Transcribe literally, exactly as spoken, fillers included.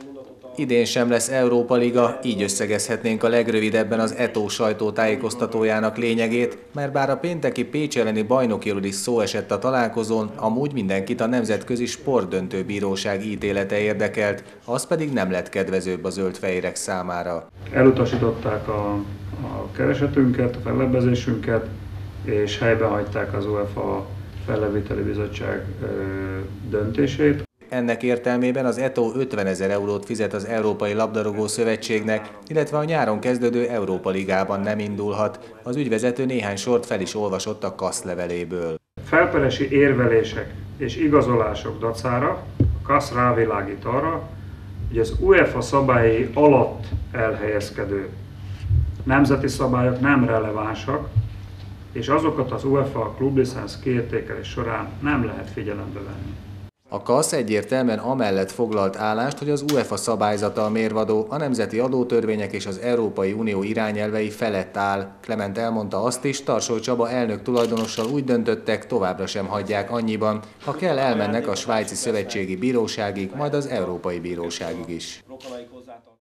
Idén sem lesz Európa Liga, így összegezhetnénk a legrövidebben az é té o sajtótájékoztatójának lényegét, mert bár a pénteki Pécs elleni bajnokiról is szó esett a találkozón, amúgy mindenkit a Nemzetközi Sportdöntőbíróság ítélete érdekelt, az pedig nem lett kedvezőbb a zöldfehérek számára. Elutasították a, a keresetünket, a fellebbezésünket, és helyben hagyták az UEFA Fellebbviteli Bizottság ö, döntését. Ennek értelmében az é té o ötvenezer eurót fizet az Európai Labdarúgó Szövetségnek, illetve a nyáron kezdődő Európa Ligában nem indulhat. Az ügyvezető néhány sort fel is olvasott a KASZ leveléből. Felperesi érvelések és igazolások dacára a KASZ rávilágít arra, hogy az UEFA szabályai alatt elhelyezkedő nemzeti szabályok nem relevánsak, és azokat az UEFA klublicenc kiértékelés során nem lehet figyelembe venni. A KASZ egyértelműen amellett foglalt állást, hogy az UEFA szabályzata a mérvadó, a nemzeti adótörvények és az Európai Unió irányelvei felett áll. Klement elmondta azt is, Tarsoly Csaba elnök tulajdonossal úgy döntöttek, továbbra sem hagyják annyiban. Ha kell, elmennek a svájci szövetségi bíróságig, majd az Európai Bíróságig is.